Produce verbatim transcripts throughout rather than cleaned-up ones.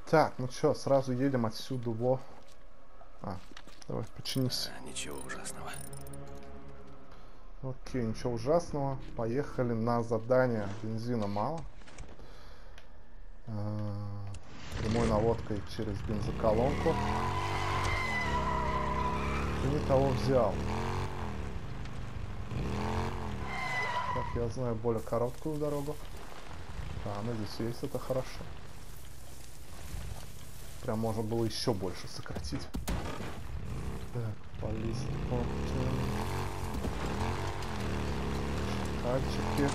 Так, ну что, сразу едем отсюда во. А, давай, починись. А, ничего ужасного. Окей, ничего ужасного. Поехали на задание. Бензина мало. Прямой наводкой через бензоколонку. Ты не того взял. Так, я знаю более короткую дорогу. А, она здесь есть, это хорошо. Прям можно было еще больше сократить. Так, по листу. Тальчики.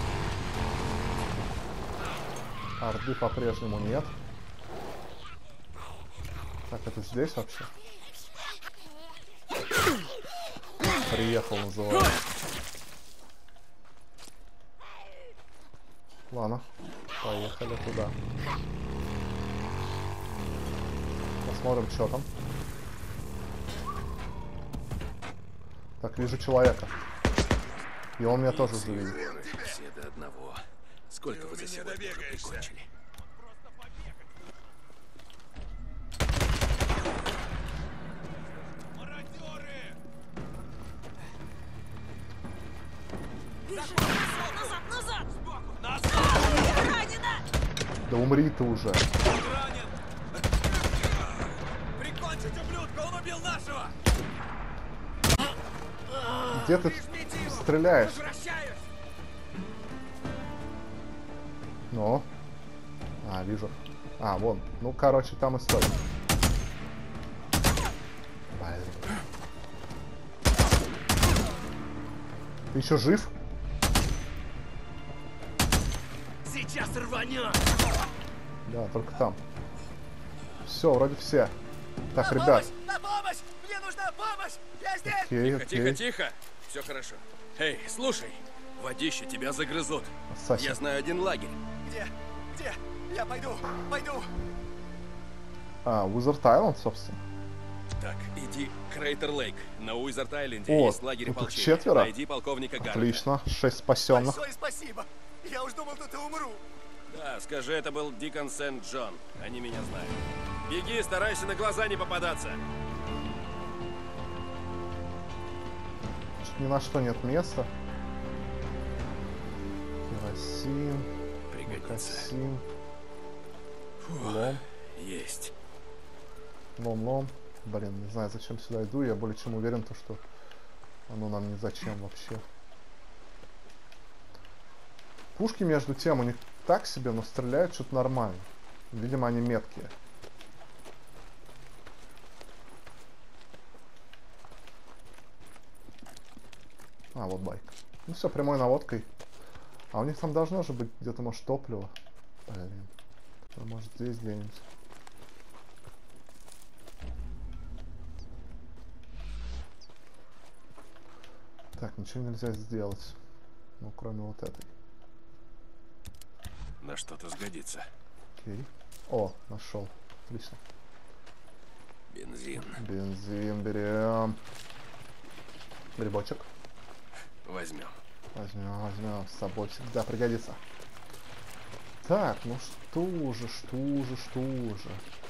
Орды по-прежнему нет. Так, это здесь вообще? Приехал, называется. Ладно, поехали туда. Посмотрим, что там. Так, вижу человека. И он меня тоже завидит. Все до одного. Сколько вы за сегодня уже прикончили? Назад, назад! Назад! Ранена! Да умри ты уже. Ранен! Прикончить ублюдка, он убил нашего! Где ты стреляешь? Возвращаюсь! Ну? А, вижу. А, вон. Ну, короче, там и стоит. Блин. Ты еще жив? Сейчас рванет! Да, только там. Все, вроде все. Так, На ребят. помощь! На помощь! Мне нужна помощь! Я здесь! Окей, Тихо, окей. тихо, тихо. Все хорошо. Эй, слушай. Водище, тебя загрызут. Ассасин. Я знаю один лагерь. Где? Где? Я пойду! Пойду! А, Уизард Айленд, собственно. Так, иди к Крейтер Лейк. На Уизард-Айленде О, есть лагерь тут их ополчения. четверо? Найди полковника Гаррета. Отлично. Шесть спасенных. Большое спасибо! Я уж думал, тут и умру! Да, скажи, это был Дикон Сент-Джон. Они меня знают. Беги, старайся на глаза не попадаться. Ни на что нет места. Керосин. Пригодится. Керосин. Фух, Лом. есть. Лом-лом. Блин, не знаю, зачем сюда иду. Я более чем уверен, то, что оно нам не зачем вообще. Пушки, между тем, у них так себе, но стреляют что-то нормально. Видимо, они меткие. А, вот байк. Ну все, прямой наводкой. А у них там должно же быть где-то, может, топливо. Блин. А может, здесь где-нибудь. Так, ничего нельзя сделать. Ну, кроме вот этой. На что-то сгодится. Окей. О, нашел. Отлично. Бензин. Бензин берем. Грибочек. Возьмем. Возьмем, возьмем. С собой всегда пригодится. Так, ну что же, что же, что же.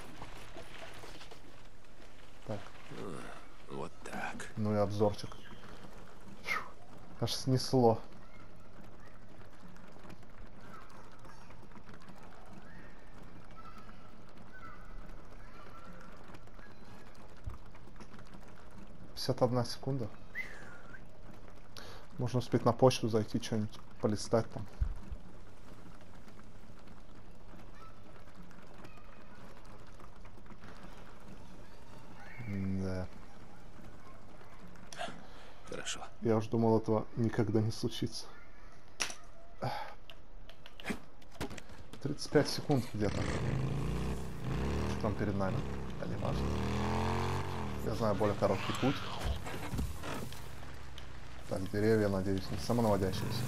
Так. Вот так. Ну и обзорчик. Фью, аж снесло. пятьдесят одна секунда. Можно успеть на почту зайти, что-нибудь полистать там. Да. Хорошо. Я уж думал, этого никогда не случится. тридцать пять секунд где-то. Что там перед нами? Да не важно. Я знаю более короткий путь. Так, деревья, надеюсь, не самонаводящиеся.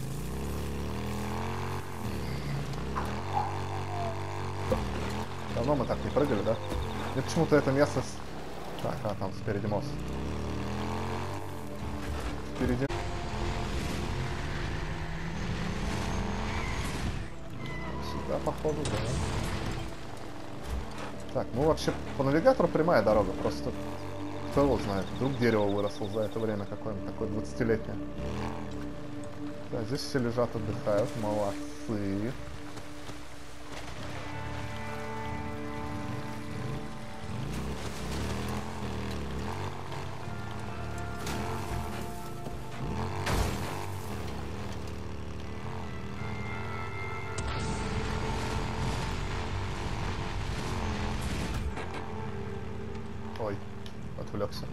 Давно мы так не прыгали, да? Мне почему-то это место... С... Так, а, там спереди мост. Впереди... Сюда, походу, да. Так, ну вообще по навигатору прямая дорога, просто кто его знает, вдруг дерево выросло за это время какое-нибудь такое двадцатилетнее. Да, здесь все лежат, отдыхают, молодцы. Ой, отвлекся.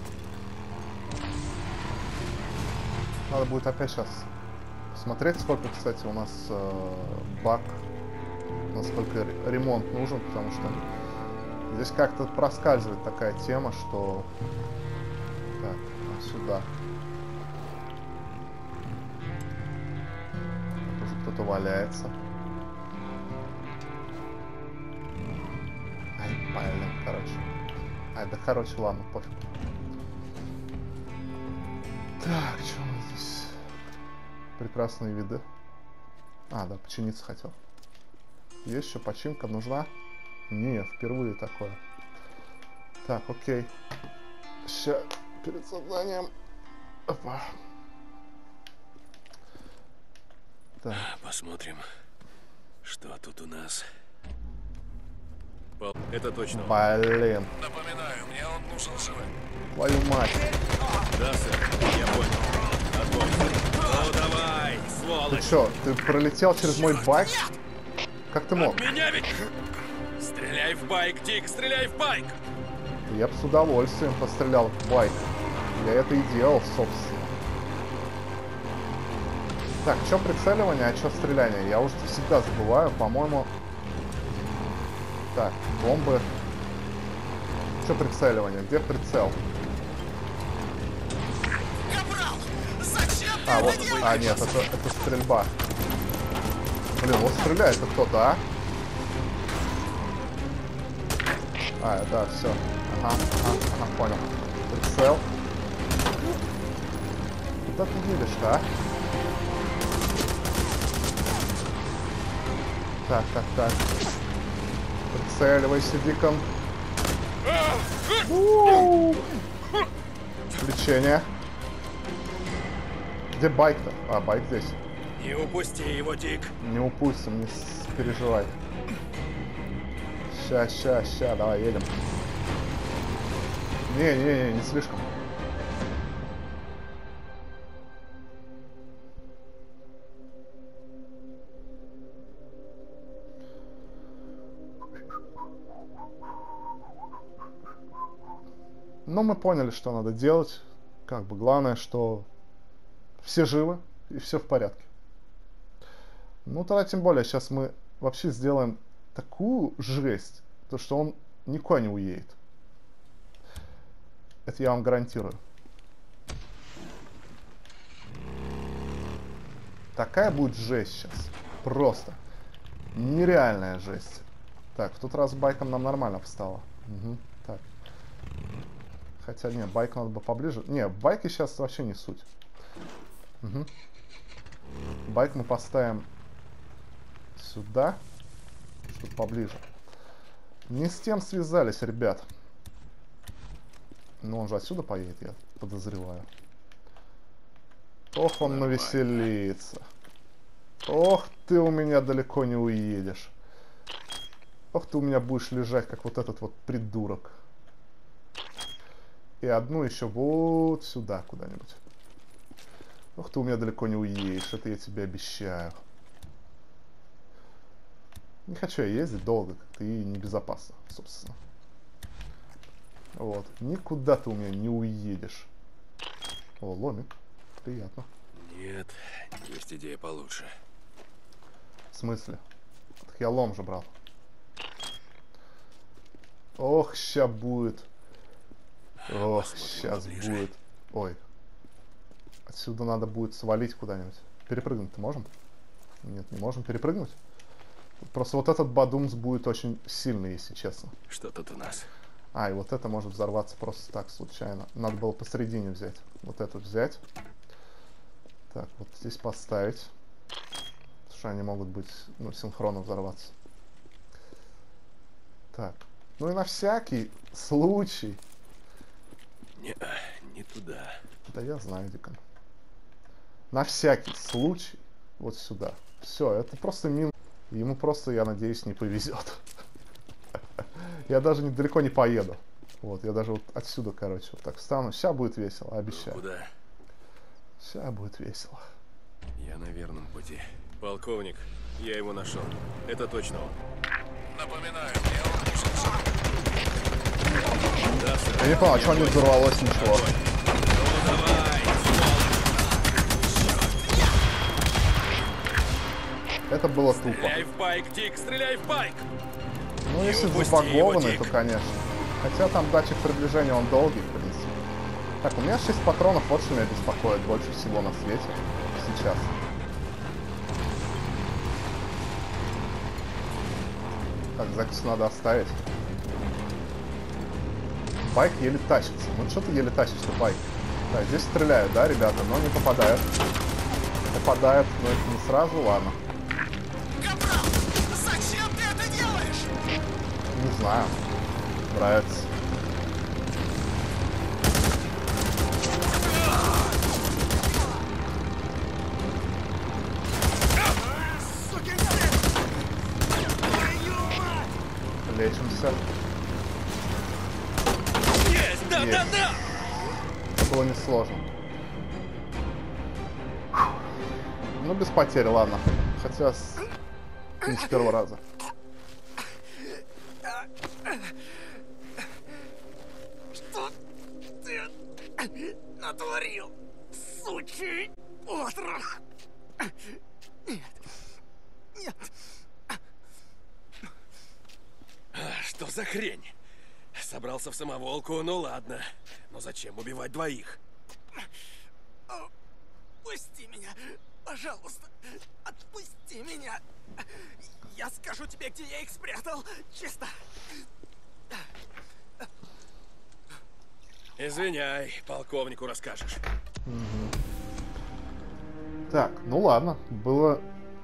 Надо будет опять сейчас смотреть, сколько, кстати, у нас э, бак, насколько ремонт нужен, потому что здесь как-то проскальзывает такая тема, что... Так, вот сюда. Тут уже кто-то валяется. Ай, блин, короче. Ай, да короче, ладно, пофиг. Так, что у нас здесь? Прекрасные виды. А, да, починиться хотел. Есть еще починка нужна? Не, впервые такое. Так, окей. Сейчас перед созданием. Опа. Так. Посмотрим, что тут у нас. Пол- Это точно. Блин. Напоминаю, мне он нужен живым. Твою мать. Да, сэр, я понял. Отбой. Ну давай, Ты сволочь. чё, ты пролетел через мой байк? Как ты мог? Меня ведь... Стреляй в байк, Дик, стреляй в байк! Я бы с удовольствием пострелял в байк. Я это и делал, собственно. Так, что прицеливание, а что стреляние? Я уже всегда забываю, по-моему... Так, бомбы. Что прицеливание? Где прицел? Капрал! Зачем ты А, это вот. делаешь? А, нет, это, это стрельба. Блин, вот стреляет-то кто-то, а? А, да, все. Ага, ага, ага, понял. Прицел. Куда ты едешь-то, а? Так, так, так. Прицеливайся, Дикон. У-у-у. Лечение. Где байк-то? А, байк здесь. Не упусти его, Дик. Не упустим, не с- переживай. Ща, ща, ща, давай, едем. Не-не-не, не слишком. Но мы поняли, что надо делать. Как бы главное, что все живы и все в порядке. Ну, тогда тем более, сейчас мы вообще сделаем такую жесть, то что он никуда не уедет. Это я вам гарантирую. Такая будет жесть сейчас. Просто. Нереальная жесть. Так, в тот раз с байком нам нормально встало. Угу. Так. Хотя, нет, байк надо бы поближе. Не, байки сейчас вообще не суть. Угу. Байк мы поставим сюда, чтобы поближе. Не с тем связались, ребят. Но он же отсюда поедет, я подозреваю. Ох, он навеселится. Ох, ты у меня далеко не уедешь. Ох, ты у меня будешь лежать, как вот этот вот придурок. И одну еще вот сюда куда-нибудь. Ох, ты у меня далеко не уедешь, это я тебе обещаю. Не хочу я ездить долго, как-то и небезопасно, собственно. Вот. Никуда ты у меня не уедешь. О, ломик. Приятно. Нет, есть идея получше. В смысле? Так я лом же брал. Ох, ща будет. Ох, Посмотрим сейчас поближе. будет. Ой. Отсюда надо будет свалить куда-нибудь. Перепрыгнуть-то можем? Нет, не можем перепрыгнуть. Просто вот этот бадумс будет очень сильный, если честно. Что тут у нас? А, и вот это может взорваться просто так, случайно. Надо было посередине взять. Вот эту взять. Так, вот здесь поставить. Потому что они могут быть, ну, синхронно взорваться. Так. Ну и на всякий случай. Не, не туда. Да я знаю, Дикон. На всякий случай. Вот сюда. Все, это просто мин. Ему просто, я надеюсь, не повезет. Я даже недалеко не поеду. Вот, я даже вот отсюда, короче, вот так встану. Сейчас будет весело, обещаю. Куда? Сейчас будет весело. Я на верном пути. Полковник, я его нашел. Это точно он. Напоминаю, мне он нужен живым. Да, сэр. Я не понял, а что не взорвалось ничего. Ну давай, Это было тупо. стреляй в байк, Дик, стреляй в байк! Ну, если упусти забагованный, его, то Дик. конечно. Хотя там датчик приближения, он долгий, в принципе. Так, у меня шесть патронов, вот что меня беспокоит больше всего на свете. Сейчас. Так, запись надо оставить. Байк еле тащится. Ну, что ты еле тащишься, байк? Так, здесь стреляют, да, ребята, но не попадают. Попадают, но это не сразу, ладно. Капрал, зачем ты это делаешь? Не знаю. Нравится. Сукин сын! Твою мать! Лечимся. Есть! Да, да, да! Это было несложно. Ну, без потерь, ладно. Хотя с... не с первого раза. Что ты натворил, сучий отрох? Нет, нет. А, что за хрень? Собрался в самоволку, ну ладно. Но зачем убивать двоих? Пусти меня, пожалуйста, отпусти меня. Я скажу тебе, где я их спрятал, честно. Извиняй, полковнику расскажешь. Так, ну ладно. Было...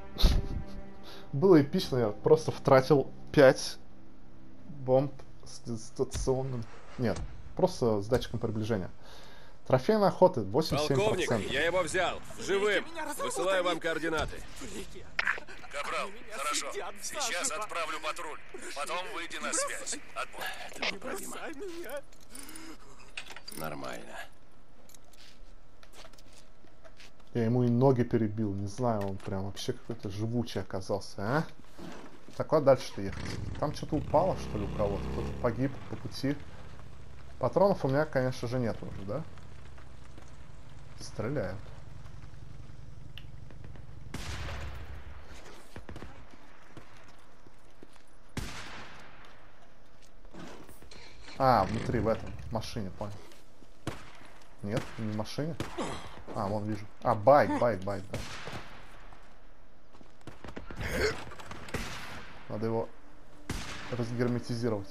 Было эпично. Я просто втратил пять бомб с дистанционным... Нет, просто с датчиком приближения. Трофейная охота восемьдесят семь процентов. Полковник, я его взял. Живым. меня разорвут, Высылаю они- вам координаты. Капрал, меня хорошо. съедят Сейчас заживо. отправлю патруль. Потом выйди на связь. Отбой. Это поправимо. Бросай меня. Нормально. Я ему и ноги перебил. Не знаю, он прям вообще какой-то живучий оказался, а? Так, куда дальше-то ехать? Там что-то упало, что ли, у кого-то? Кто-то погиб по пути. Патронов у меня, конечно же, нет уже, да? Стреляют. А, внутри, в этом, в машине, понял. Нет, не в машине. А, вон вижу. А, байк, байк, байк, да. Надо его разгерметизировать.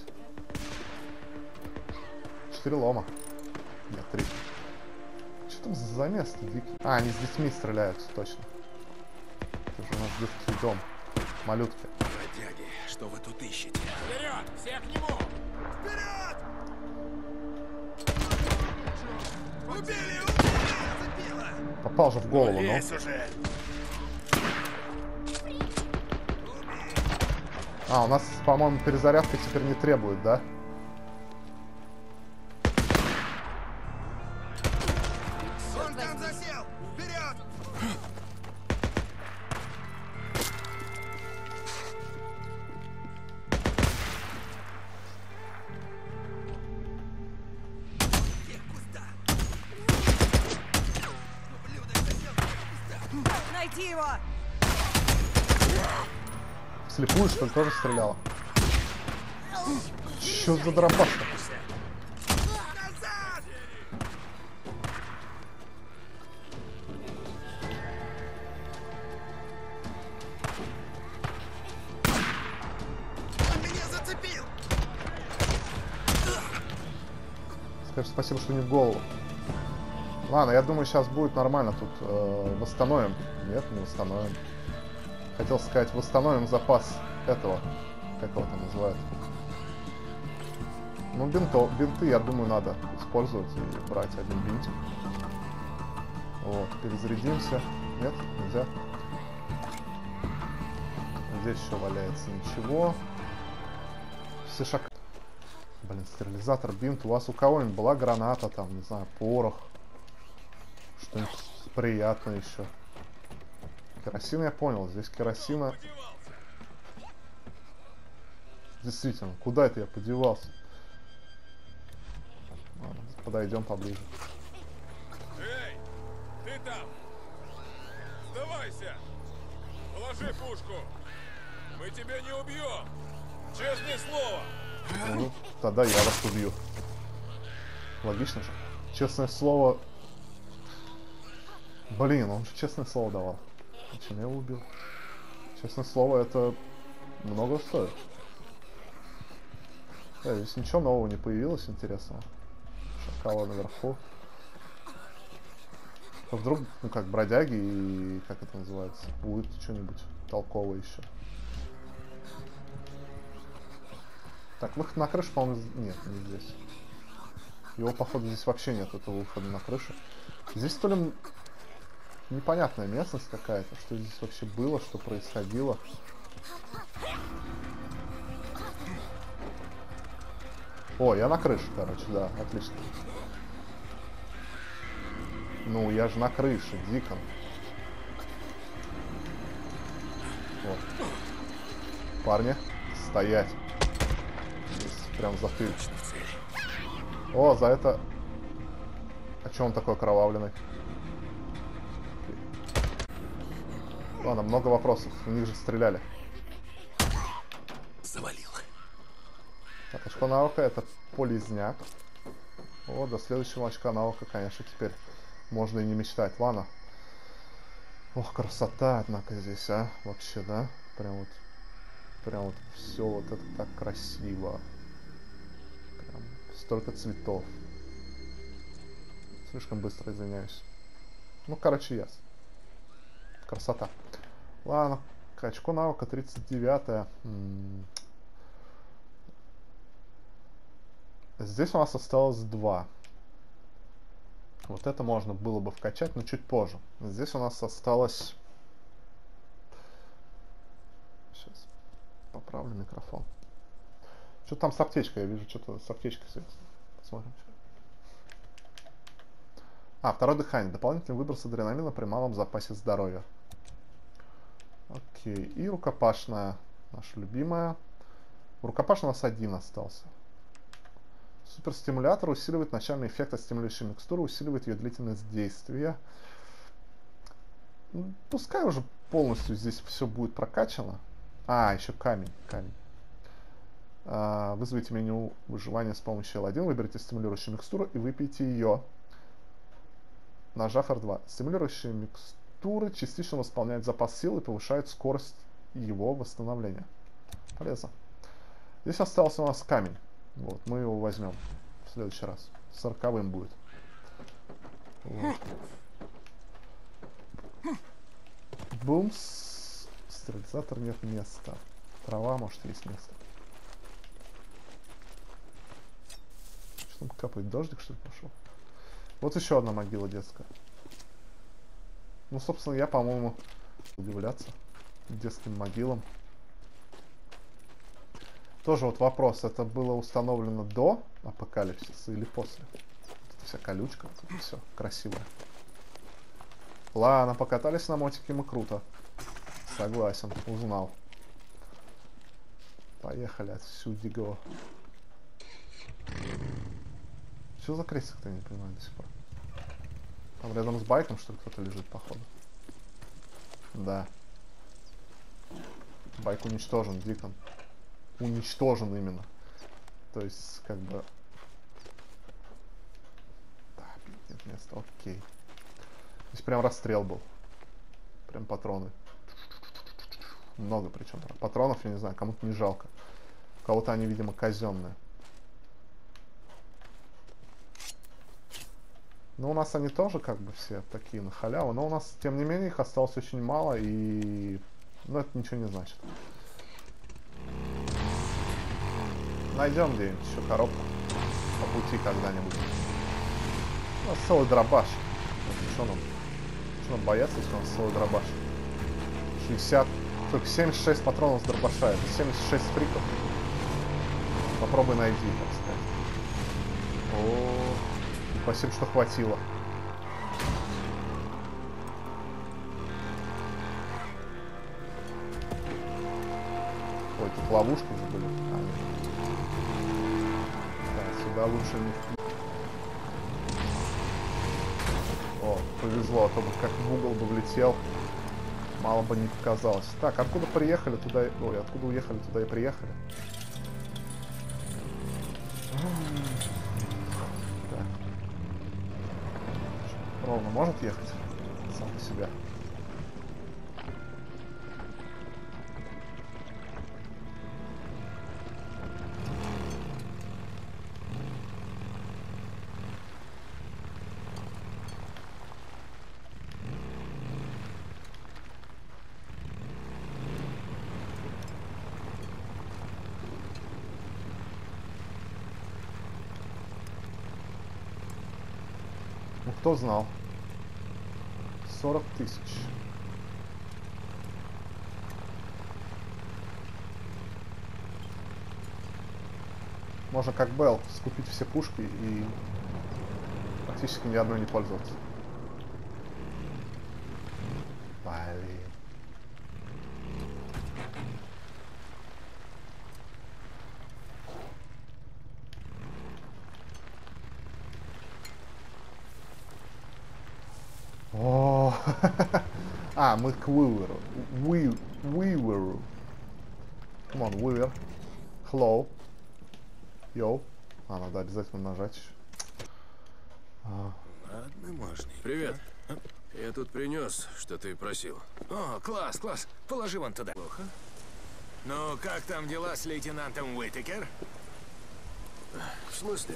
Четыре лома. Нет, три. Что там за место, дикий? А, они с детьми стреляют, точно. Это же у нас детский дом. Малютки. Бродяги, что вы тут ищете? Вперед! Все к нему! Вперед! Убили! Убили! Зацепило! Попал же в голову, ну. Лезь уже! А, у нас, по-моему, перезарядка теперь не требует, да? Он там засел! Вперед! Найди его! Слепую, что ли, тоже стреляла? Чё за дробаш-то? Назад! Он меня зацепил! Скажи спасибо, что не в голову. Ладно, я думаю, сейчас будет нормально тут. Э, восстановим. Нет, не восстановим. Хотел сказать, восстановим запас этого. Как его там называют? Ну, бинто, бинты, я думаю, надо использовать и брать один бинтик. Вот, перезарядимся. Нет, нельзя. Здесь еще валяется ничего. Все шаг... Блин, стерилизатор, бинт. У вас у кого-нибудь была граната, там, не знаю, порох. Что-нибудь приятное еще. Керосин я понял. Здесь керосина... Действительно, куда это я подевался? Ладно, подойдем поближе. Эй, ты там! Сдавайся! Положи пушку! Мы тебя не убьем! Честное слово! Ну, тогда я вас убью. Логично же. Честное слово... Блин, он же честное слово давал. Зачем я его убил? Честное слово, это много стоит. Да, здесь ничего нового не появилось интересного. Шакалы наверху. А вдруг, ну как, бродяги и... как это называется? Будет что-нибудь толковое еще. Так, выход на крышу, по-моему, нет, не здесь. Его, походу, здесь вообще нет, этого выхода на крышу. Здесь то ли непонятная местность какая-то, что здесь вообще было, что происходило. О, я на крыше, короче, да, отлично. Ну, я же на крыше, Дикон. Вот. Парни, стоять. Здесь прям затыль. О, за это... А чё он такой окровавленный? Ладно, много вопросов. У них же стреляли. Завалил. Так, очко навыка это полезняк. О, до следующего очка навыка, конечно, теперь можно и не мечтать. Ладно. Ох, красота, однако, здесь, а. Вообще, да? Прям вот... Прям вот все вот это так красиво. Прям столько цветов. Слишком быстро, извиняюсь. Ну, короче, ясно. Красота. Ладно. Очко навыка тридцать девятое. Здесь у нас осталось два. Вот это можно было бы вкачать, но чуть позже. Здесь у нас осталось... Сейчас поправлю микрофон. Что там с аптечкой? Я вижу, что-то с аптечкой связано. Посмотрим. А, второе дыхание. Дополнительный выброс адреналина при малом запасе здоровья. Окей. И рукопашная. Наша любимая. Рукопашная у нас один остался. Суперстимулятор усиливает начальный эффект от стимулирующей микстуры, усиливает ее длительность действия. Пускай уже полностью здесь все будет прокачано. А, еще камень. камень. А, вызовите меню выживания с помощью эл один, выберите стимулирующую микстуру и выпейте ее, нажав эр два. Стимулирующие микстуры частично восполняют запас сил и повышают скорость его восстановления. Полезно. Здесь остался у нас камень. Вот, мы его возьмем в следующий раз. Сороковым будет. Вот. Бумс. Стерилизатор нет места. Трава, может, есть место. Что там капает? Дождик, что ли, пошел? Вот еще одна могила детская. Ну, собственно, я, по-моему, удивляться детским могилам. Тоже вот вопрос, это было установлено до апокалипсиса или после? Это вся колючка, это все красивое. Ладно, покатались на мотике мы круто. Согласен, узнал. Поехали отсюда. Что за крестик-то, я не понимаю до сих пор. Там рядом с байком, что ли, кто-то лежит, походу. Да. Байк уничтожен, Дикон. Уничтожен именно. То есть, как бы... Да, блин, нет места, окей. Здесь прям расстрел был. Прям патроны. Много причем. Патронов, я не знаю, кому-то не жалко. У кого-то они, видимо, казенные. Но у нас они тоже как бы все такие на халяву. Но у нас, тем не менее, их осталось очень мало. И... Ну, это ничего не значит. Найдем где-нибудь еще коробку. по пути когда-нибудь. У нас целый дробаш. Что нам? Что нам бояться, если у нас целый дробаш? шестьдесят, только семьдесят шесть патронов с дробаша. Это семьдесят шесть фриков. Попробуй найди, так сказать. О, спасибо, что хватило. Ой, тут ловушки уже были. А, да, сюда лучше не... О, повезло, а то бы как в угол бы влетел. Мало бы не показалось. Так, откуда приехали, туда... Ой, откуда уехали, туда и приехали. Так. Ровно может ехать? Сам по себе. Ну, кто знал? сорок тысяч. Можно как Белл скупить все пушки и практически ни одной не пользоваться. Блин. О, а, мы к Уиверу. Уиверу. Come on, Уивер. Hello. Йоу. А, надо обязательно нажать еще. А. Ладно, можно. Привет. Я тут принес, что ты просил. О, класс, класс. Положи вон туда. Плохо. Ну, как там дела с лейтенантом Уитакер? В смысле?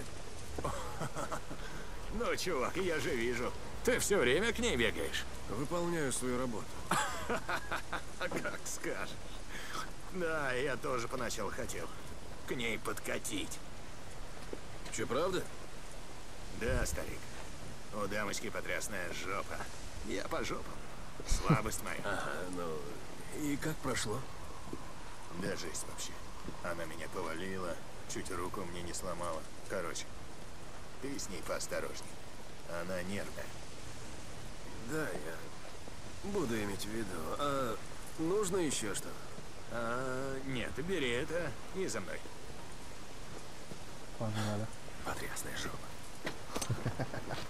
Ну, чувак, я же вижу. Ты все время к ней бегаешь. Выполняю свою работу. Как скажешь. Да, я тоже поначалу хотел к ней подкатить. Че, правда? Да, старик. У дамочки потрясная жопа. Я по жопам. Слабость моя. Ага, ну... И как прошло? Да жесть вообще. Она меня повалила, чуть руку мне не сломала. Короче, ты с ней поосторожней. Она нервная. Да, я буду иметь в виду. А нужно еще что? А, нет, бери это и за мной. Погнали. Потрясная жопа.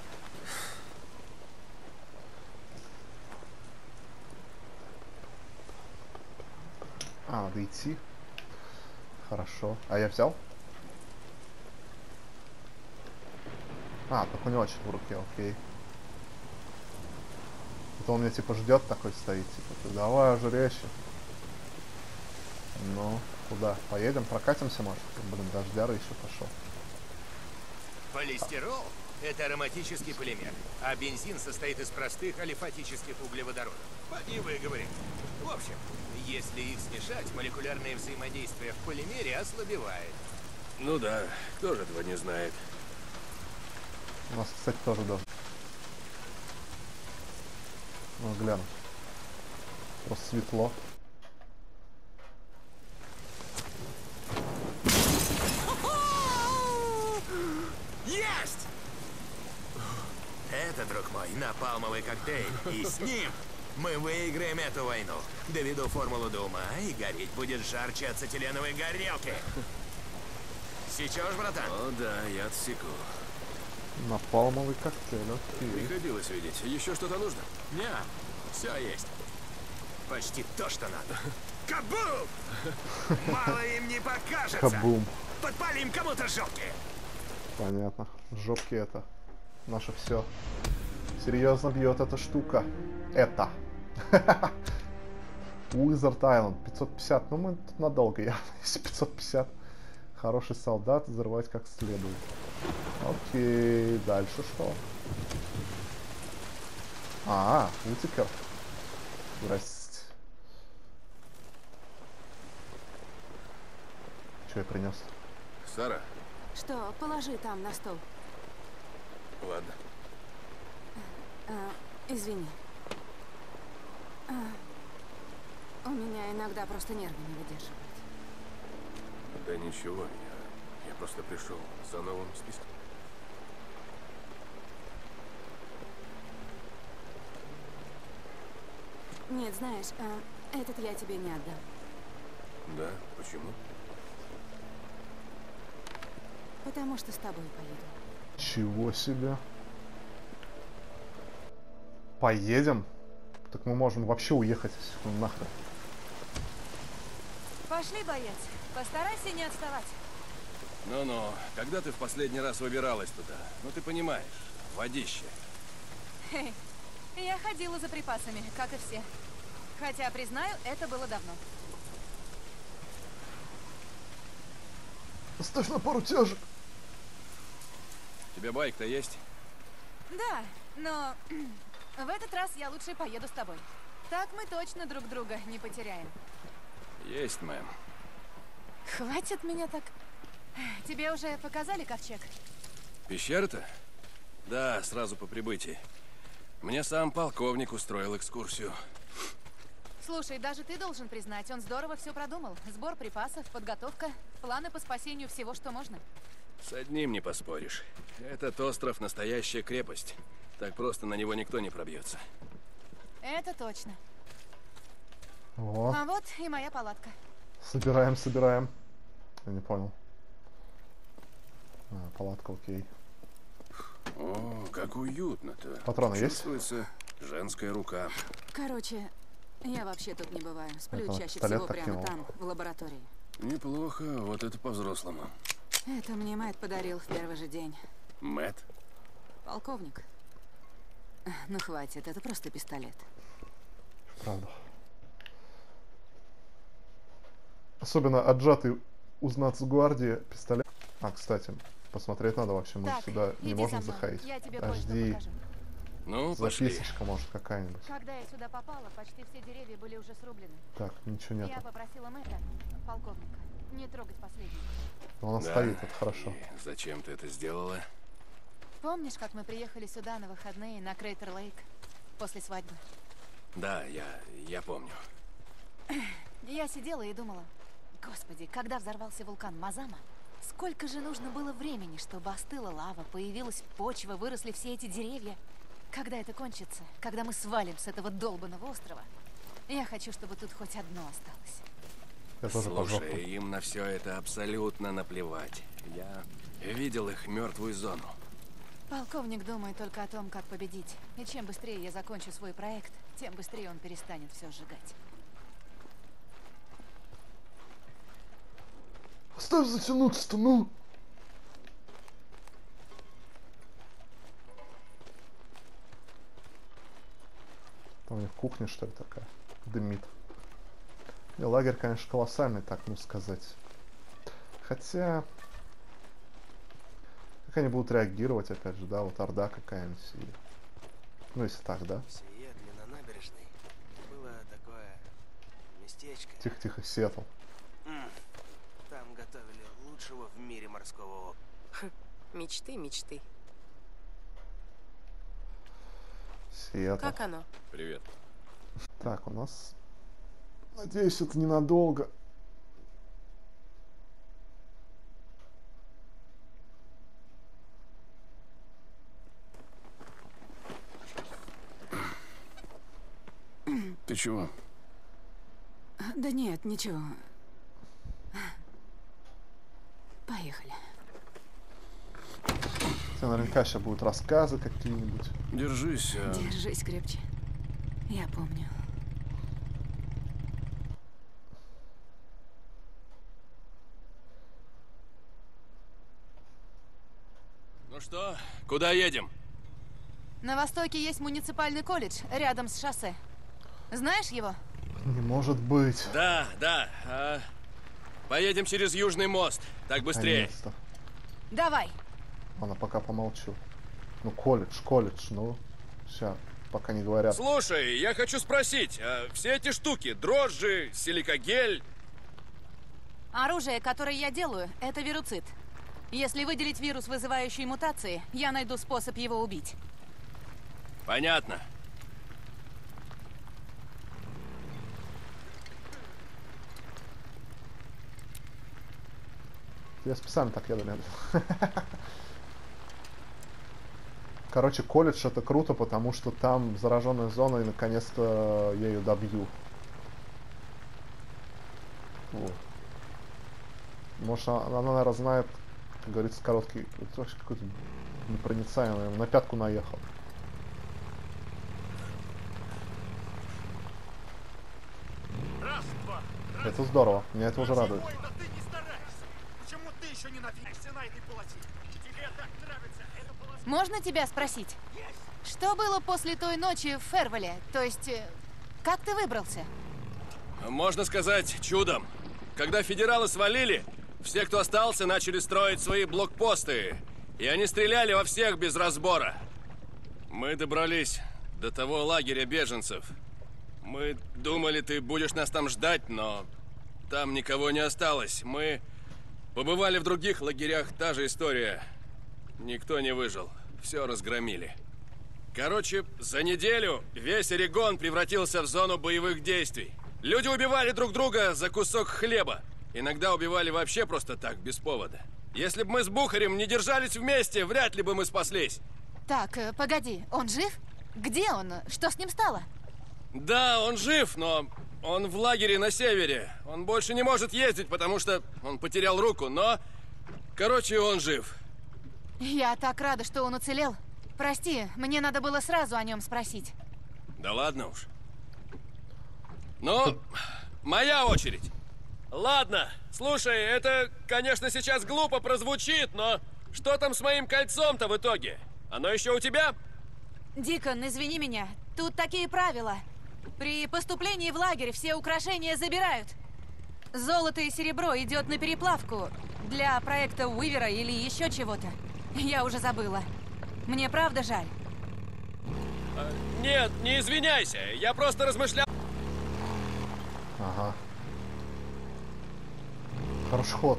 А, надо идти. Хорошо. А я взял? А, только не очень в руке, окей. Это он меня типа ждет такой стоит, типа, ты давай уже речи. Ну, куда? Поедем, прокатимся, может? Блин, дождяра еще пошел. Полистирол – это ароматический полимер, а бензин состоит из простых алифатических углеводородов. Поди выговорим. В общем, если их смешать, молекулярное взаимодействие в полимере ослабевает. Ну да, кто же этого не знает? У нас, кстати, тоже даже. Ну, гляну. Просто светло. Есть! Это, друг мой, напалмовый коктейль, и с ним мы выиграем эту войну. Доведу формулу до ума, и гореть будет жарче ацетиленовой горелки. Сечешь, братан? О, да, я отсеку. Напалмовый коктейль, окей. Приходилось видеть. Еще что-то нужно? Не, все есть. Почти то, что надо. Кабум! Мало им не покажется. Кабум. Подпалим кому-то жопки. Понятно. Жопки это. Наше все. Серьезно бьет эта штука. Это. Wizard Island. пятьсот пятьдесят. Ну мы тут надолго явно. Если пятьсот пятьдесят. Хороший солдат. Взрывать как следует. Окей. Дальше что? А, Уитакер. Здрасте. Что я принес? Сара, Что, положи там на стол. Ладно. А, извини. А, у меня иногда просто нервы не выдерживают. Да ничего, я, я просто пришел за новым списком. Нет, знаешь, а, этот я тебе не отдам. Да? Почему? Потому что с тобой поеду. Чего себе. Поедем? Так мы можем вообще уехать ну, нахрен. Пошли, боец. Постарайся не отставать. Ну-ну, когда ты в последний раз выбиралась туда? Ну ты понимаешь, водище. Хе, я ходила за припасами, как и все. Хотя, признаю, это было давно. Оставь на пару тяжек. У тебя байк-то есть? Да, но в этот раз я лучше поеду с тобой. Так мы точно друг друга не потеряем. Есть, мэм. Хватит меня так. Тебе уже показали ковчег? Пещера-то? Да, сразу по прибытии. Мне сам полковник устроил экскурсию. Слушай, даже ты должен признать, он здорово все продумал. Сбор припасов, подготовка, планы по спасению всего, что можно. С одним не поспоришь. Этот остров — настоящая крепость. Так просто на него никто не пробьется. Это точно. О, А вот и моя палатка. собираем, собираем. Я не понял. А, палатка, окей. О, как уютно-то. Патроны есть? Чувствуется женская рука. Короче, я вообще тут не бываю. Сплю Это чаще пистолет всего прямо подкинул. там, в лаборатории. Неплохо, вот это по-взрослому. Это мне Мэтт подарил в первый же день. Мэтт? Полковник. Ну хватит, это просто пистолет. Правда. Особенно отжатый у нацгвардии пистолет. А, кстати, посмотреть надо вообще. Мы Так, сюда не иди можем за мной, заходить. я тебе кое-что Подожди. покажу. Ну, пошли. Записочка может какая-нибудь. Когда я сюда попала, почти все деревья были уже срублены. Так, ничего Я нету. попросила Мэтта, полковника, не трогать последний. Но она Да. стоит, это хорошо. И зачем ты это сделала? Помнишь, как мы приехали сюда на выходные на Крейтер-Лейк после свадьбы? Да, я, я помню. Я сидела и думала, господи, когда взорвался вулкан Мазама, сколько же нужно было времени, чтобы остыла лава, появилась почва, выросли все эти деревья. Когда это кончится, когда мы свалим с этого долбанного острова, я хочу, чтобы тут хоть одно осталось. Я тоже по жопу. Слушай, им на все это абсолютно наплевать. Я видел их мертвую зону. Полковник думает только о том, как победить. И чем быстрее я закончу свой проект, тем быстрее он перестанет все сжигать. Оставь затянуться-то, ну! Там у них кухня, что ли, такая? Дымит. И лагерь, конечно, колоссальный, так ну сказать. Хотя... Как они будут реагировать, опять же, да? Вот Орда какая-нибудь. И... Ну, если так, да? В Сиэтле на набережной было такое местечко. Тихо-тихо, Сиэтл. М, Там готовили лучшего в мире морского опыта. Мечты, мечты. Сиэтл. Как оно? Привет. Так, у нас... Надеюсь, это ненадолго. Ты чего? Да нет, ничего. Поехали. Хотя наверняка сейчас будут рассказы какие-нибудь. Держись. а. Держись крепче. Я помню. Ну что, куда едем? На востоке есть муниципальный колледж рядом с шоссе. Знаешь его? Не может быть. Да, да. а, Поедем через Южный мост. Так быстрее. Наконец-то. Давай. Ладно, пока помолчу. Ну, колледж, колледж, ну. Сейчас, пока не говорят. Слушай, я хочу спросить, а все эти штуки, дрожжи, силикагель, Оружие, которое я делаю, это вируцид. Если выделить вирус, вызывающий мутации, я найду способ его убить. Понятно. Я специально так еду медленно. Короче, колледж это круто, потому что там зараженная зона, и наконец-то я ее добью. Вот. Может, она, она, наверное, знает, как говорится, короткий... Это вообще какой-то непроницаемый. На пятку наехал. Раз, два. Это здорово. Меня это уже радует. Ой, да ты не стараешься. Почему ты еще не нафигся на этой полосе? Тебе так нравится эта полоса? Можно тебя спросить? Что было после той ночи в Фервеле? То есть, э, как ты выбрался? Можно сказать, чудом. Когда федералы свалили, все, кто остался, начали строить свои блокпосты. И они стреляли во всех без разбора. Мы добрались до того лагеря беженцев. Мы думали, ты будешь нас там ждать, но там никого не осталось. Мы побывали в других лагерях, та же история. Никто не выжил. Все разгромили. Короче, за неделю весь Орегон превратился в зону боевых действий. Люди убивали друг друга за кусок хлеба. Иногда убивали вообще просто так, без повода. Если бы мы с Бухарем не держались вместе, вряд ли бы мы спаслись. Так, э, погоди, он жив? Где он? Что с ним стало? Да, он жив, но он в лагере на севере. Он больше не может ездить, потому что он потерял руку, но... Короче, он жив. Я так рада, что он уцелел. Прости, мне надо было сразу о нем спросить. Да ладно уж. Ну, моя очередь. Ладно, слушай, это, конечно, сейчас глупо прозвучит, но что там с моим кольцом-то в итоге? Оно еще у тебя? Дикон, извини меня, тут такие правила. При поступлении в лагерь все украшения забирают. Золото и серебро идет на переплавку для проекта Уивера или еще чего-то. Я уже забыла. Мне правда жаль. А, нет, не извиняйся, я просто размышлял. Ага. Хороший ход.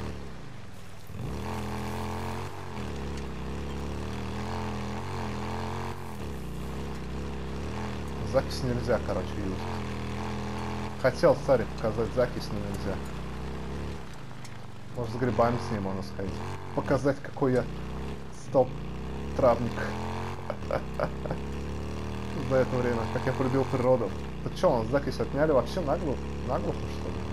Закись нельзя, короче, юзать. Хотел царь показать закись, но нельзя. Может, с грибами с ней можно сходить. Показать, какой я стал травник. За это время, как я полюбил природу. Так что, у нас закись отняли вообще наглухо? Наглухо, что ли?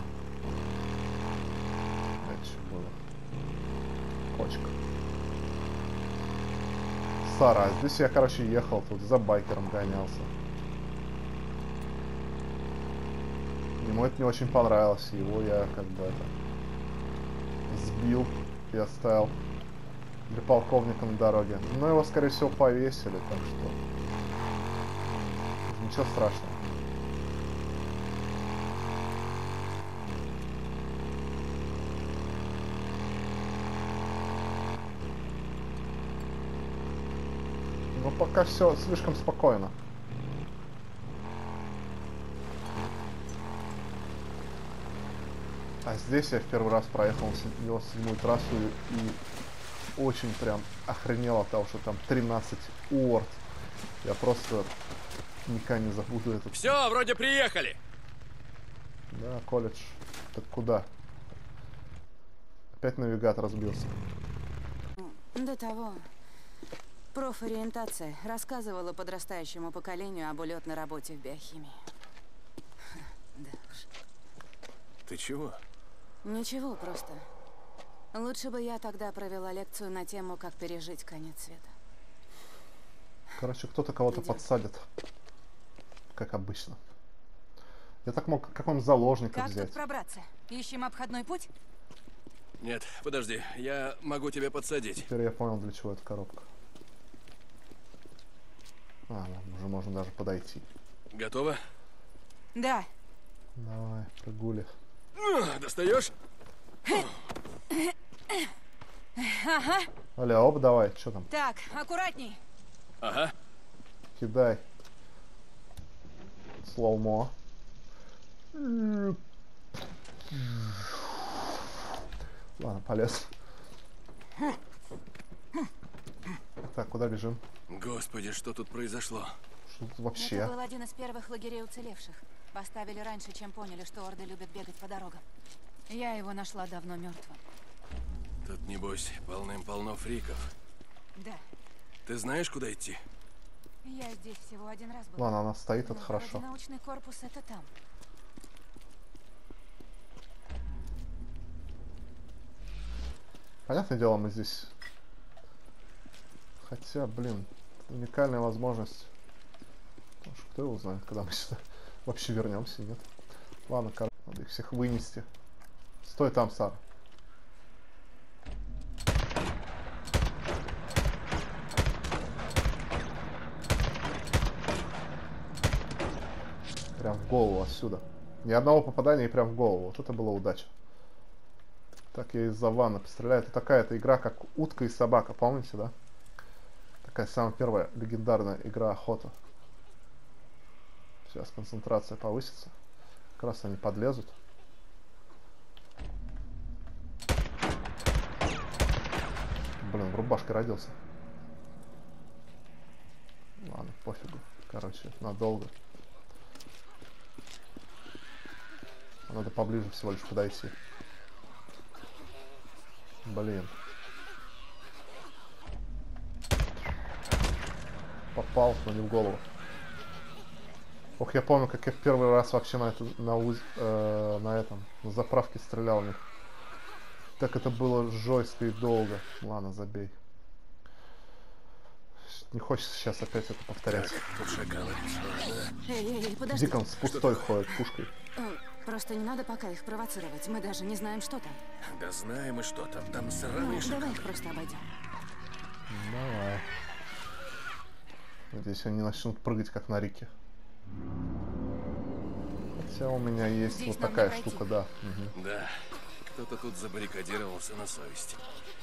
Это что было? Кочка. Сара, здесь я, короче, ехал тут, за байкером гонялся. Ему это не очень понравилось, его я как бы это сбил и оставил для полковника на дороге. Но его, скорее всего, повесили, так что ничего страшного. Но пока все слишком спокойно. А здесь я в первый раз проехал на седьмую трассу и, и очень прям охренел от того, что там тринадцать уорд. Я просто никогда не забуду это. Все, вроде приехали. Да, колледж. Так куда? Опять навигатор разбился. До того. Профориентация рассказывала подрастающему поколению об улетной работе в биохимии. Да уж. Ты чего? Ничего, просто. Лучше бы я тогда провела лекцию на тему, как пережить конец света. Короче, кто-то кого-то Идём. подсадит. Как обычно. Я так мог какого-нибудь заложника Как взять. тут пробраться? Ищем обходной путь? Нет, подожди, я могу тебя подсадить. Теперь я понял, для чего эта коробка. А, ладно, уже можно даже подойти. Готово? Да. Давай, прогули. Достаешь? Ага. Аля, оп, давай, что там? Так, аккуратней. Ага. Кидай. Слоумо. Ладно, полез. Так, куда бежим? Господи, что тут произошло? Что тут Это вообще? был один из первых лагерей уцелевших. Поставили раньше, чем поняли, что орды любят бегать по дорогам. Я его нашла давно мертвым. Тут, небось, полным-полно фриков. Да, Ты знаешь, куда идти? я здесь всего один раз была. Ладно, она стоит, это Но хорошо. вроде научный корпус это там. Понятное дело, мы здесь... Хотя, блин, уникальная возможность. Потому что кто его знает, когда мы сюда вообще вернемся, нет? Ладно, кор... надо их всех вынести. Стой там, Сара. Прям в голову отсюда. Ни одного попадания и прям в голову. Вот это была удача. Так, я из-за ванны постреляю. Это такая-то игра, как утка и собака. Помните, да? Такая самая первая легендарная игра охота. Сейчас концентрация повысится. Как раз они подлезут. Блин, в рубашке родился. Ладно, пофигу. Короче, надолго. Надо поближе всего лишь подойти. Блин. Попал, но не в голову. Ох, я помню, как я в первый раз вообще на, это, на, уз, э, на этом, на заправке стрелял в них. Так это было жестко и долго. Ладно, забей. Не хочется сейчас опять это повторять. Так, тут шакалы. Эй, эй, эй, подожди. Дикон с пустой ходит пушкой. Э, Просто не надо пока их провоцировать. Мы даже не знаем, что там. Да знаем и что там. Там Ну, сраные шакалы. давай их просто обойдем. Давай. Надеюсь, они начнут прыгать, как на Рике. Хотя у меня есть Здесь вот нам такая не пройти. штука, да. Мгм. Да, кто-то тут забаррикадировался на совесть.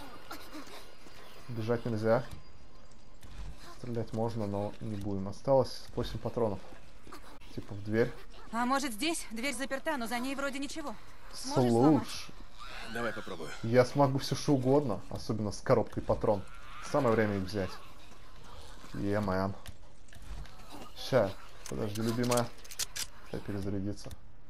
Бежать нельзя. Стрелять можно, но не будем. Осталось восемь патронов. Типа в дверь. А может здесь? Дверь заперта, но за ней вроде ничего. Сможешь сломать? Слушай, Давай попробую. я смогу все что угодно, особенно с коробкой патрон. Самое время их взять. Е-мэн. Ща, подожди, любимая. Ща перезарядиться.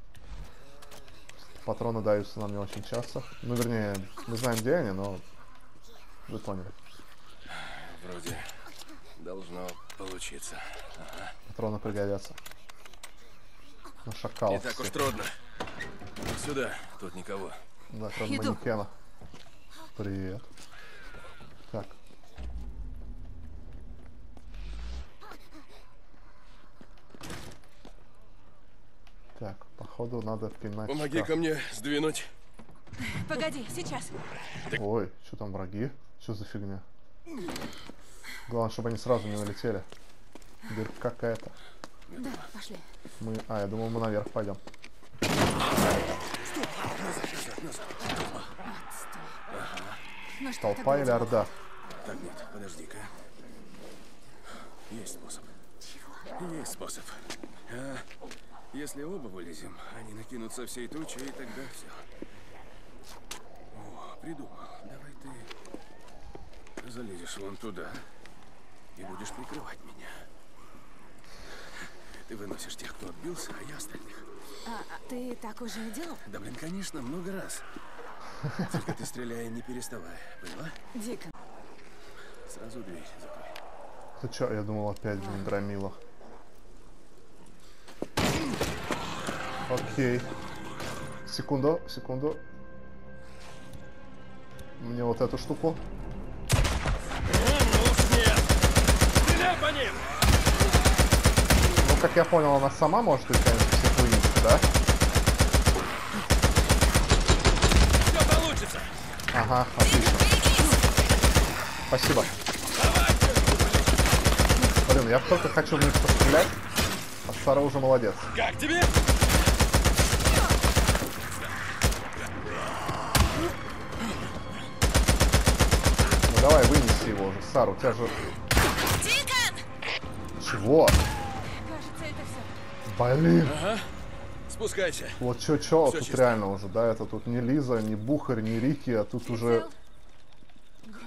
Патроны даются нам не очень часто. Ну, вернее, мы знаем, где они, но вы поняли. Вроде должно получиться. Ага. Патроны пригодятся. На шакала. Не так уж трудно. Сюда, тут никого. Да, кроме Иду. манекена. Привет. Так. Так, походу надо пинать Помоги шкаф. ко мне сдвинуть. Погоди, сейчас. Ой, что там враги? Что за фигня? Главное, чтобы они сразу не налетели. Дырка какая-то. Да, пошли. Мы... А, я думал, мы наверх пойдем. Ну что, Толпа или орда? Так, нет, подожди-ка. Есть способ. Есть способ. А если оба вылезем, они накинутся всей тучей, и тогда все. О, придумал. Давай ты залезешь вон туда и будешь прикрывать меня. Ты выносишь тех, кто отбился, а я остальных. А, а ты так уже делал? Да блин, конечно, много раз. Только ты стреляй, не переставай. Поняла? Дикон. Сразу дверь закрой. Ты чё? Я думал, опять, блин, громила. Окей. Секунду, секунду. Мне вот эту штуку. Стреляй по ним! Ну, как я понял, она сама может их, конечно, всех вынести, да? Все получится! Ага, отлично. Спасибо. Блин, я только хочу в них пострелять, а Сара уже молодец. Как тебе? Ну давай, вынеси его уже, Сара, у тебя же... Чего? Кажется, это все. Блин. Ага. Спускайся. Вот чё-чё, Всё тут чисто. реально уже, да, это тут не Лиза, не Бухарь, не Рики, а тут уже...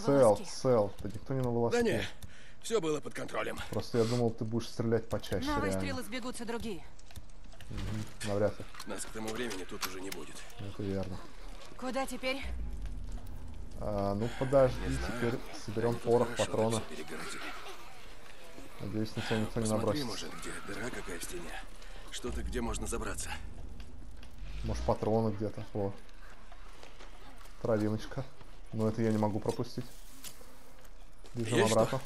Цел, волоске. цел. Да никто не на волоске. Да не, все было под контролем. Просто я думал, ты будешь стрелять почаще, На реально. выстрелы сбегутся другие. Угу. Навряд ли. Нас к тому времени тут уже не будет. Это верно. Куда теперь? А, ну подожди, Не знаю. теперь соберем Они тут порох, хорошо патроны. так всё перегородили. Надеюсь, на тебя никто не Посмотри, набросится. может, где дыра какая в стене. Что-то, где можно забраться. Может, патроны где-то. О. Травиночка. Но это я не могу пропустить. Бежим Есть обратно.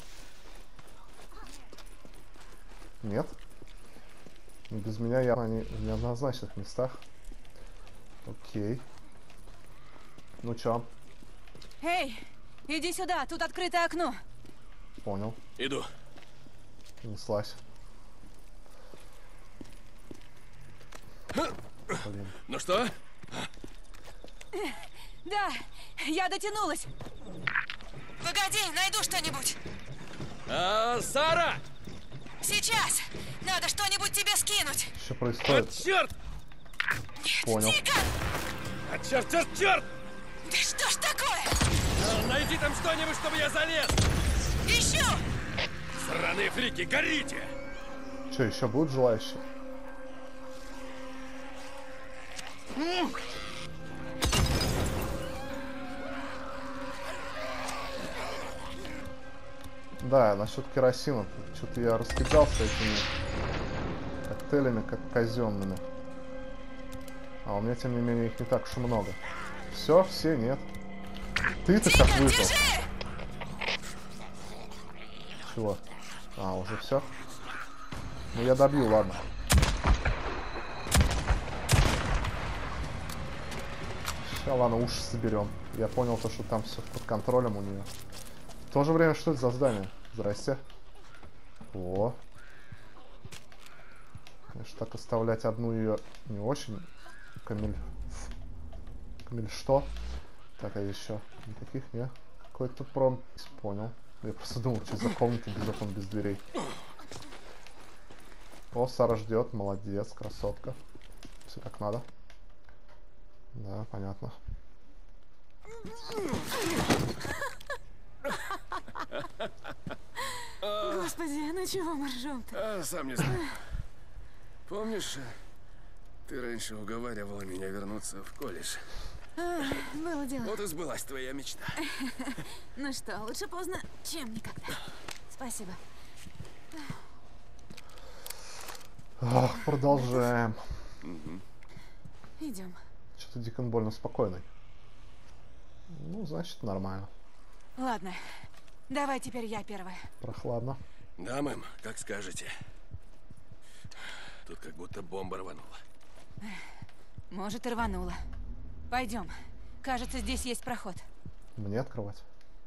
Нет. Ну, без меня явно они в неоднозначных местах. Окей. Ну чё? Эй, иди сюда, тут открытое окно. Понял. Иду. Неслась. Блин. Ну что? Да, я дотянулась. Погоди, найду что-нибудь. А, Сара! Сейчас. Надо что-нибудь тебе скинуть. Что А, происходит? черт! Понял. Дикон! А, черт, черт, черт! Да что ж такое? А, найди там что-нибудь, чтобы я залез! Ищу! Сраные фрики, горите! Что, еще будут желающие? Да, насчет керосина. Что-то я раскидался этими коктейлями, как казенными. А у меня, тем не менее, их не так уж и много. Все, все, нет. Ты-то как Дикон, выжил? держи! Чего? А, уже все? Ну я добью, ладно. Сейчас, ладно, уши соберем. Я понял то, что там все под контролем у нее. В то же время, что это за здание? Здрасте. О. Конечно, так оставлять одну ее не очень. Камиль. Камиль что? Так, а еще никаких, не? Какой-то пром. Понял. Я просто думал, что за комната без окон, без дверей. О, Сара ждет, молодец, красотка. Все как надо. Да, понятно. Господи, ну чего мы ржем-то? А, сам не знаю. Помнишь, ты раньше уговаривала меня вернуться в колледж? А, было дело. Вот и сбылась твоя мечта. Ну что, лучше поздно, чем никогда. Спасибо. Ах, продолжаем. Идем. Что-то Дикон больно спокойный. Ну, значит, нормально. Ладно, давай теперь я первая. Прохладно. Да, мэм, как скажете. Тут как будто бомба рванула. Может, и рванула. Пойдем. Кажется, здесь есть проход. Мне открывать?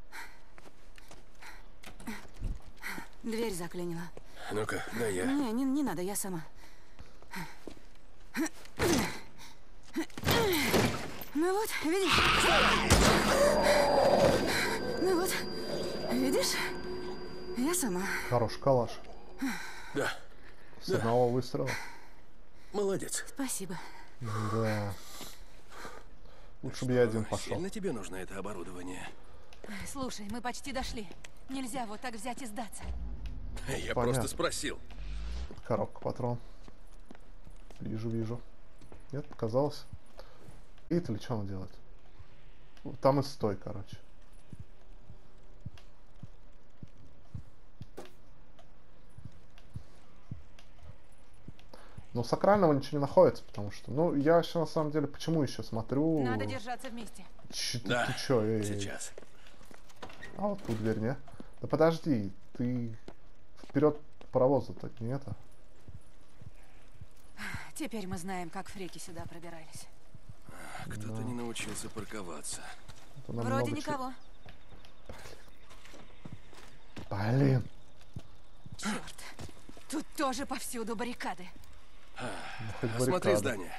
Дверь заклинила. Ну-ка, да я. Не, не, не надо, я сама. Ну вот, видишь? Ну вот, видишь? Я сама. Хороший калаш. Да, С одного выстрела. молодец. Спасибо. Да. Лучше бы я один пошел. Сильно тебе нужно это оборудование? Слушай, мы почти дошли. Нельзя вот так взять и сдаться. Я Понятно. просто спросил. Коробка патрон. Вижу, вижу. Нет, показалось. Итали, что он делает? Там и стой, короче. Но сакрального ничего не находится, потому что... Ну, я еще на самом деле, почему еще смотрю... Надо держаться вместе. Ч- ты, Да, ты чё, эй, эй. сейчас. А вот тут дверь, не? Да подожди, ты вперед паровоза-то не это. Теперь мы знаем, как фрики сюда пробирались. Кто-то не научился парковаться. Это нам Вроде много чего- никого. Блин. Черт. Тут тоже повсюду баррикады. Ну, хоть Осмотри баррикады. здание.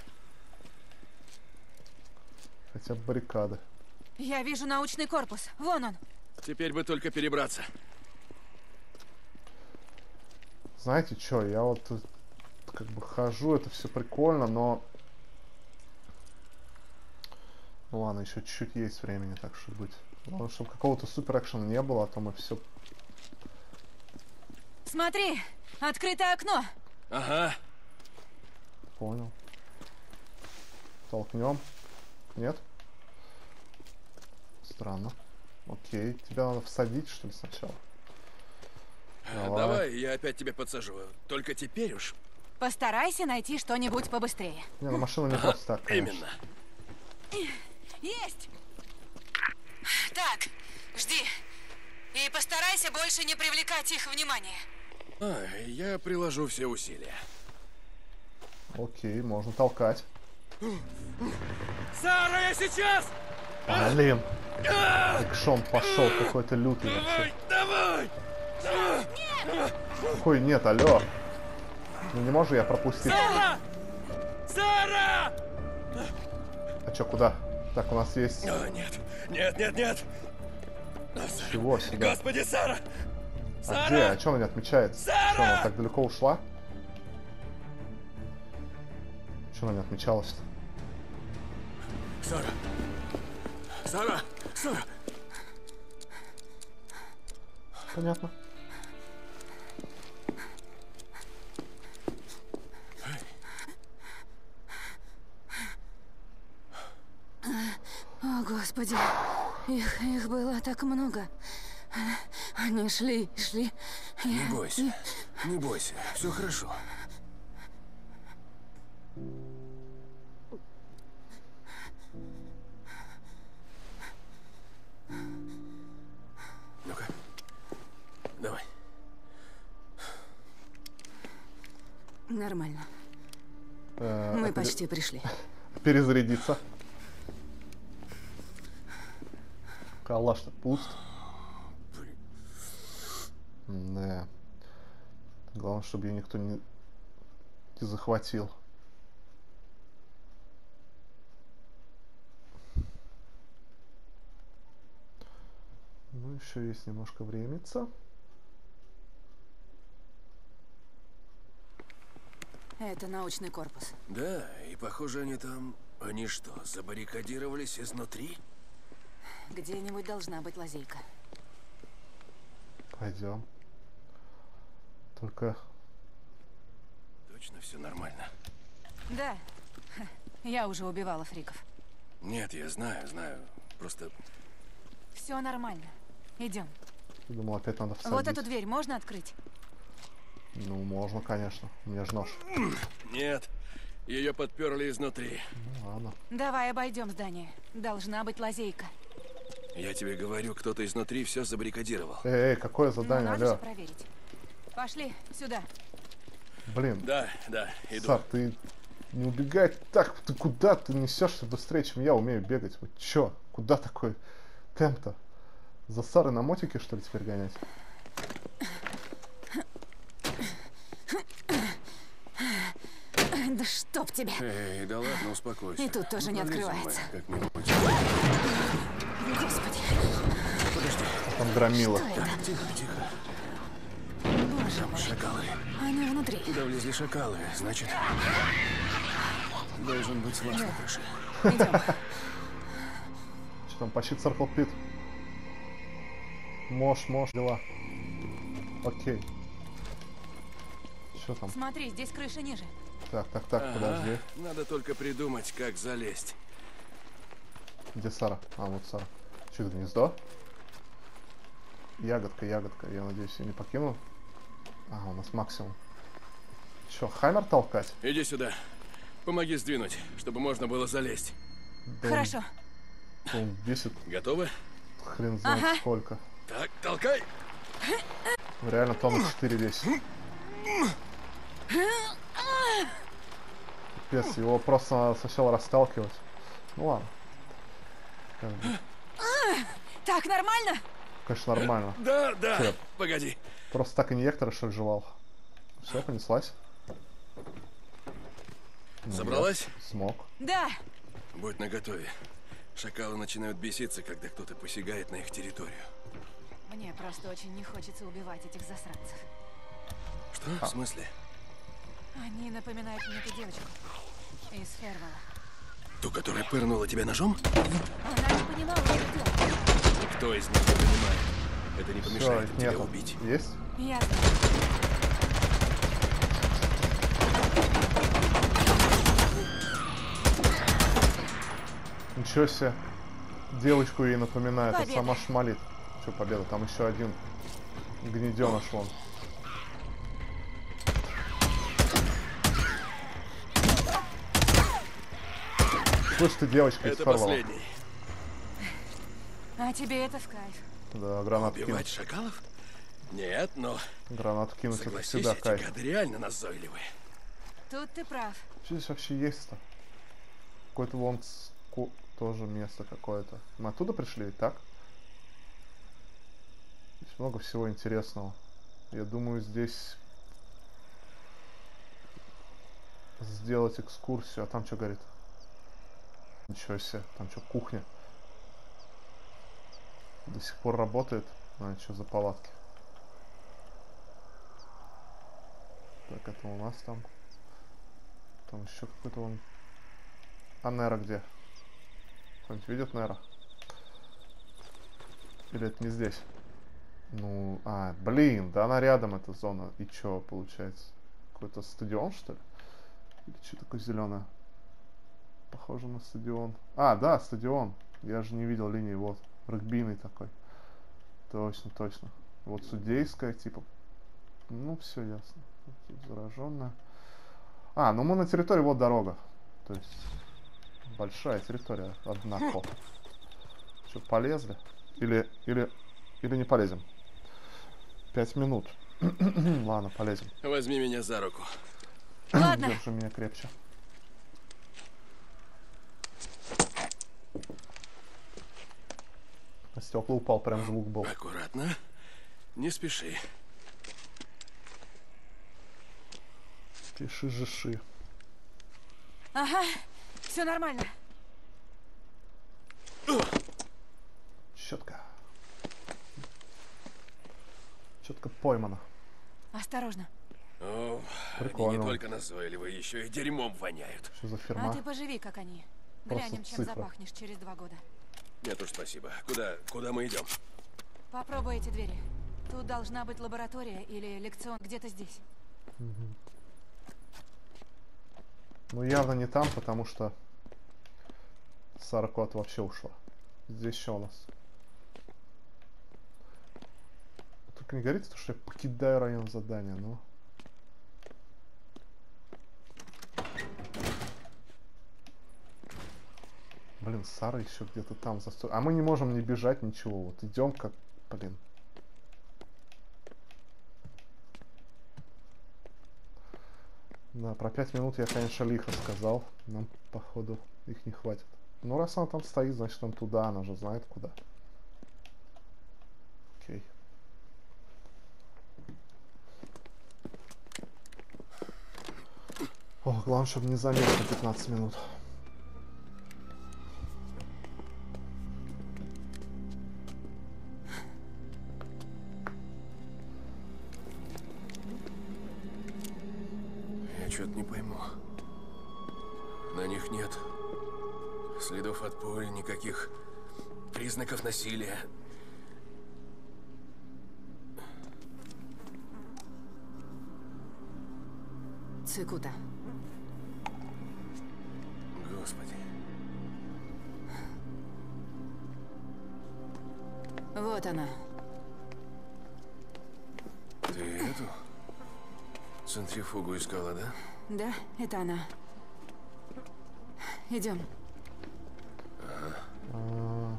Хотя бы баррикады. Я вижу научный корпус. Вон он. Теперь бы только перебраться. Знаете что, я вот тут как бы хожу, это все прикольно, но Ну ладно, еще чуть-чуть есть времени, так что быть. Главное, чтобы какого-то супер экшена не было, а то мы все. Смотри, открытое окно. Ага. Понял. Толкнем. Нет? Странно. Окей, тебя надо всадить, что ли, сначала? Давай. Давай, я опять тебя подсажу. Только теперь уж. Постарайся найти что-нибудь побыстрее. Не, на машину не Ага, просто так, конечно. именно. Есть! Так, жди. И постарайся больше не привлекать их внимание. А, я приложу все усилия. Окей, можно толкать. Сара, я сейчас! Блин! Экшон пошел какой-то лютый вообще. Давай! Какой нет, алло. Ну не могу я пропустить. Сара! Сара! А чё, куда? Так, у нас есть... О, нет, нет, нет, нет! Чего сюда? Господи, Сара! А Сара! где? А чё она не отмечается? Сара! Что, она так далеко ушла? Чё она не отмечалась-то? Сара! Сара! Сара! Понятно. О, Господи. Их, их было так много. Они шли, шли. Не Я- бойся. Не бойся. Все хорошо. Ну-ка. Давай. Нормально. Э, Мы а пере- почти пришли. Перезарядиться. Калаш-то пуст. Да. Главное, чтобы ее никто не, не захватил. Ну, еще есть немножко времени. Это научный корпус. Да, и похоже, они там... Они что, забаррикадировались изнутри? Где-нибудь должна быть лазейка. Пойдем. Только Точно все нормально? Да. Ха, я уже убивала фриков. Нет, я знаю, знаю. Просто... Все нормально. Идем. я думал, опять надо всадить. Вот эту дверь можно открыть? Ну, можно, конечно. У меня же нож. Нет, ее подперли изнутри. Ну, ладно. Давай обойдем здание. Должна быть лазейка. Я тебе говорю, кто-то изнутри все забаррикадировал. Эй, эй, какое Ну, задание, надо же алло. проверить. Пошли сюда. Блин, Да, да, иду. Сар, ты не убегай так, ты куда ты несешься быстрее, чем я умею бегать? Вот чё? Куда такой темп-то? За Сарой на мотике, что ли, теперь гонять? Да чтоб тебя. Эй, да ладно, успокойся. И тут тоже не Ну, пролезем открывается. мы как-нибудь. Господи, Там громила. что это? Тихо, тихо. Боже мой. Шакалы. Они внутри. Туда влезли шакалы, значит... Должен быть лаз на крыше. Идем. Что там, почти Circle Pit? Мош, мош, дела. Окей. Что там? Смотри, здесь крыша ниже. Так, так, так, Ага, подожди. надо только придумать, как залезть. Где Сара? А, вот Сара. Что это, гнездо? Ягодка, ягодка. Я надеюсь, я не покину. Ага, у нас максимум. Че, Хаймер толкать? Иди сюда. Помоги сдвинуть, чтобы можно было залезть. Да Хорошо. Он бесит Готовы? хрен знает Ага. сколько. Так, толкай. Реально тонна четыре весит. Пипец, его просто надо сначала расталкивать. Ну ладно. Как бы, Так, нормально? конечно, нормально. Да, да. Чё? Погоди. Просто так инъектор, что ли, жевал. Все, понеслась. Ну, Собралась? я смог. Да. Будь наготове. Шакалы начинают беситься, когда кто-то посягает на их территорию. Мне просто очень не хочется убивать этих засранцев. Что? В смысле? Они напоминают мне ту девочку из Фервелла. Ту, которая пырнула тебя ножом? Она не понимала, что делать. Никто из них не понимает. Это не Все, помешает их тебе нету. убить. Есть? Ясно. Ничего себе. Девочку ей напоминает, а Победа. сама шмалит. Че победа? Там еще один гнеденыш вон. Слышь, ты девочка из Это Фарвала. последний. А тебе это в кайф. Да, гранат Убивать кинуть. шакалов? Нет, но Гранат кинуть это согласись, всегда эти кайф. гады реально назойливые. Тут ты прав. Что здесь вообще есть-то? Какое-то вон ско- тоже место какое-то. Мы оттуда пришли, так? Здесь много всего интересного. Я думаю, здесь сделать экскурсию. А там что горит? Ничего себе, там что, кухня? До сих пор работает? А, что за палатки? Так, это у нас там. Там еще какой-то вон. А Нера где? Кто-нибудь видит Нера? Или это не здесь? Ну, а, блин, да она рядом, эта зона. И чё, получается? Какой-то стадион, что ли? Или что такое зеленое? Похоже на стадион. А, да, стадион. Я же не видел линии, вот. Регбийный такой. Точно, точно. Вот судейская, типа. Ну, все ясно. Тут зараженная. А, ну мы на территории, вот дорога. То есть, большая территория, однако. Что, полезли? Или, или, или не полезем? Пять минут. Ладно, полезем. Возьми меня за руку. Ладно. Держи меня крепче. На стекла упал, прям звук был. Аккуратно. Не спеши. Пиши, жиши. Ага, все нормально. Четко. Четко поймано. Осторожно. О, они Прикольно. не только назойливые, еще и дерьмом воняют. Что за А фирма? ты поживи, как они. Просто Глянем, чем цифры. запахнешь через два года. Нет уж, спасибо. Куда, куда мы идем? Попробуй эти двери. Тут должна быть лаборатория или лекцион где-то здесь. Ну явно не там, потому что Сара куда-то вообще ушла. Здесь что у нас? Только не говорите, то, что я покидаю район задания, ну. Блин, Сара еще где-то там застой. А мы не можем не бежать, ничего. Вот идем как, блин. Да, про пять минут я, конечно, лихо сказал. Нам, походу, их не хватит. Ну, раз она там стоит, значит, нам туда. Она же знает, куда. Окей. О, главное, чтобы не заметить на пятнадцать минут. Я что-то не пойму. На них нет следов от пули, никаких признаков насилия. Цикута. Господи. Вот она. Ты эту центрифугу искала, да? Да, это она. Идем. А,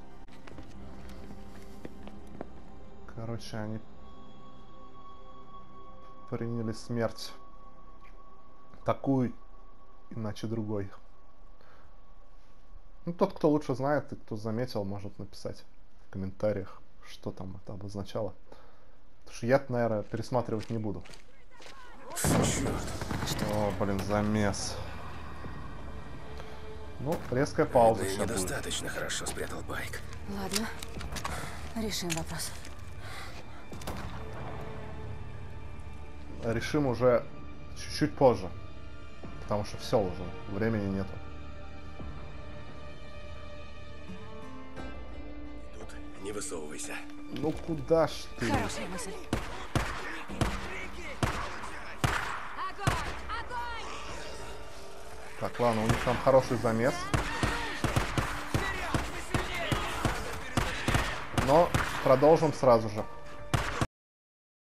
Короче, они приняли смерть. Такую, иначе другой. Ну, тот, кто лучше знает и кто заметил, может написать в комментариях, что там это обозначало. Потому что я, наверное, пересматривать не буду. Черт. О, блин, замес. Ну, резкая пауза Ты сейчас будет. недостаточно хорошо спрятал байк. Ладно. Решим вопрос. Решим уже чуть-чуть позже. Потому что все уже, времени нету. Не высовывайся. Ну куда ж ты? Хорошая мысль. Так, ладно, у них там хороший замес. Но продолжим сразу же.